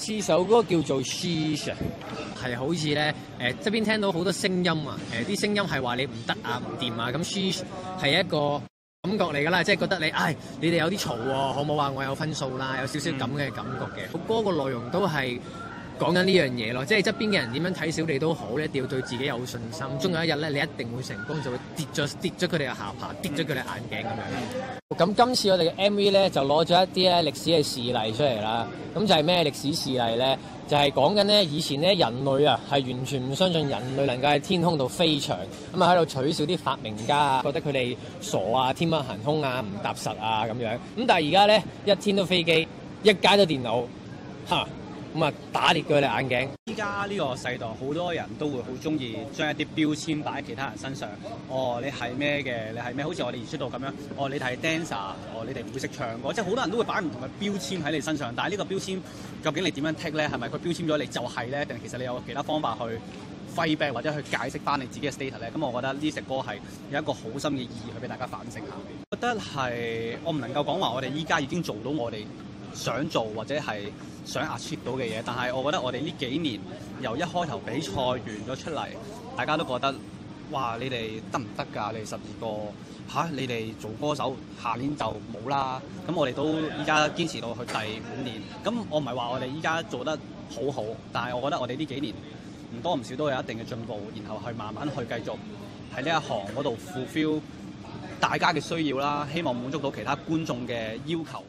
次首歌叫做 Sheesh， 係好似咧側邊聽到好多聲音啊，啲聲音係話你唔得啊唔掂啊，咁 Sheesh 係一個感覺嚟㗎啦，即係覺得你哋有啲嘈喎，可唔可話我有分數啦，有少少咁嘅感覺嘅。歌個內容都係講緊呢樣嘢咯，即係側邊嘅人點樣睇小你都好，一定要對自己有信心。終有一日咧，你一定會成功，就會跌咗佢哋嘅下巴，跌咗佢哋眼鏡咁樣。咁今次我哋嘅 MV 咧就攞咗一啲咧歷史嘅事例出嚟啦。咁就係咩歷史事例咧？就係講緊咧以前咧人類啊係完全唔相信人類能夠喺天空度飛翔，咁啊喺度取笑啲發明家啊，覺得佢哋傻啊、天馬行空啊、唔踏實啊咁樣。咁但係而家咧一天都飛機，一街都電腦，嚇！咁啊，打裂佢哋眼鏡。 依家呢個世代，好多人都會好中意將一啲標籤擺喺其他人身上。哦，你係咩嘅？你係咩？好似我哋而出道咁樣。哦，你係 dancer。哦，你哋唔會識唱歌。即係好多人都會擺唔同嘅標籤喺你身上。但係呢個標籤究竟你點樣剔咧？係咪佢標籤咗你就係咧？定係其實你有其他方法去揮back或者去解釋翻你自己嘅 status 咧？咁我覺得呢隻歌係有一個好深嘅意義去俾大家反省下。覺得係我唔能夠講話我哋依家已經做到我哋想做或者係想 achieve 到嘅嘢，但係我覺得我哋呢幾年由一開頭比賽完咗出嚟，大家都覺得哇，你哋得唔得㗎？你哋12個嚇，你哋做歌手下年就冇啦。咁我哋都依家堅持到去第5年。咁我唔係話我哋依家做得好好，但係我覺得我哋呢幾年唔多唔少都有一定嘅進步，然後去慢慢去繼續喺呢一行嗰度 fulfill 大家嘅需要啦，希望滿足到其他觀眾嘅要求。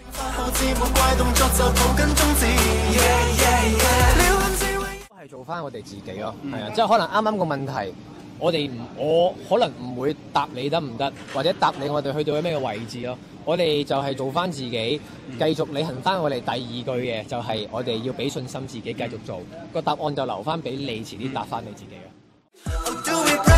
都係做翻我哋自己咯，係啊，即係可能啱啱個問題，我可能唔會答你得唔得，或者答你我哋去到咩位置咯。我哋就係做翻自己，繼續履行翻我哋第2句嘅，就係我哋要俾信心自己繼續做。個答案就留翻俾你遲啲答翻你自己嘅。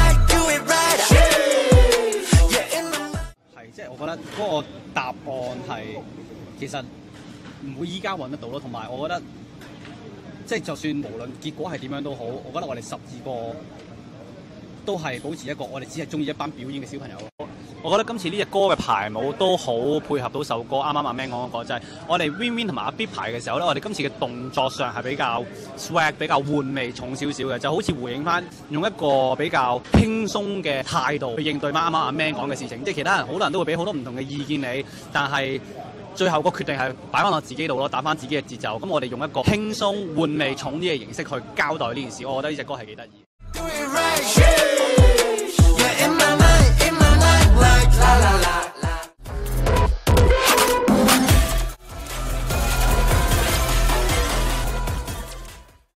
係，即係我覺得嗰個答案係其實唔會依家揾得到咯，同埋我覺得即係就算無論結果係點樣都好，我覺得我哋12個都係保持一個我哋只係中意一班表演嘅小朋友。我覺得今次呢隻歌嘅排舞都好配合到首歌。啱啱阿 Man 講嗰個就係我哋 Win Win 同埋阿 B 排嘅時候咧，我哋今次嘅動作上係比較 swag 比較玩味重少少嘅，就好似回應翻用一個比較輕鬆嘅態度去應對啱啱阿 Man 講嘅事情。即係其他人好多人都會俾好多唔同嘅意見你，但係最後個決定係擺翻落自己度咯，打翻自己嘅節奏。咁我哋用一個輕鬆玩味重啲嘅形式去交代呢件事，我覺得呢隻歌係幾得意。